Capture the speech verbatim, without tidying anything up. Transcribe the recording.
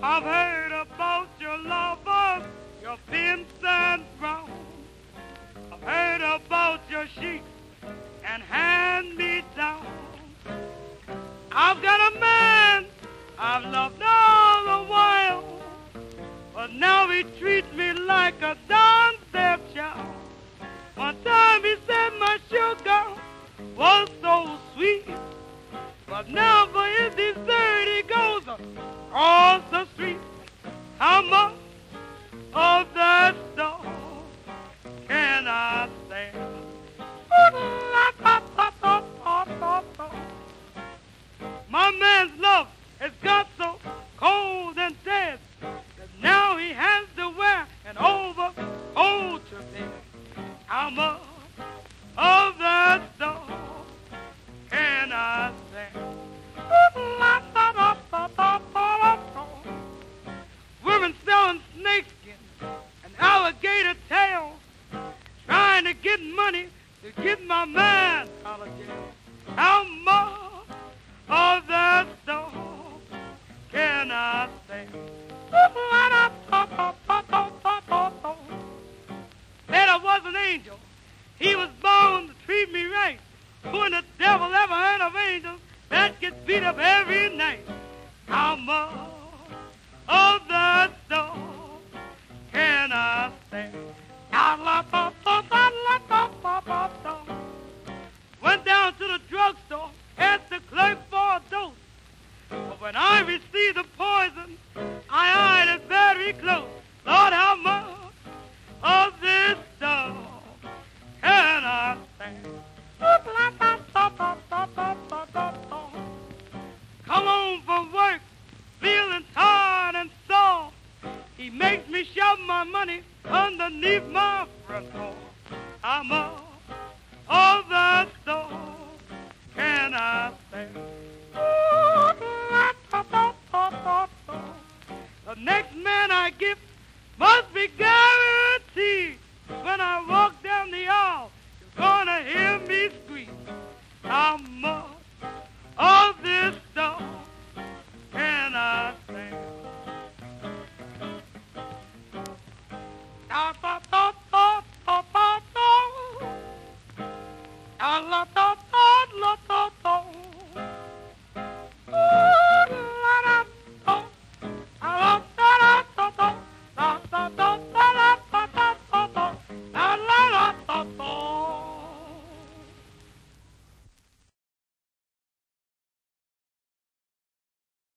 I've heard about your lovers, your pimps and brown. I've heard about your sheets and hand-me-downs. I've got a man I've loved all the while, but now he treats me like a darn stepchild. One time he said my sugar was so sweet, but now for his dessert he goes across the street. How much of that stuff can I stand? My man's love has got so cold and dead that now he has to wear an overcoat to bed. How much of that stuff can I stand? Women selling snakeskin and alligator tails, trying to get money to get my man out of jail. How much of that stuff can I stand? Said I was an angel. He was born to treat me right. Who in the devil ever heard of angels that get beat up every night? How much of that stuff can I stand? Went down to the drugstore, asked the clerk for a dose. But when I received the poison, I eyed it very close. Lord, how much of this stuff can I stand? Come home from work, feeling tired and sore. He makes me shove my money underneath my front door. How much of that stuff can I stand? The next man I give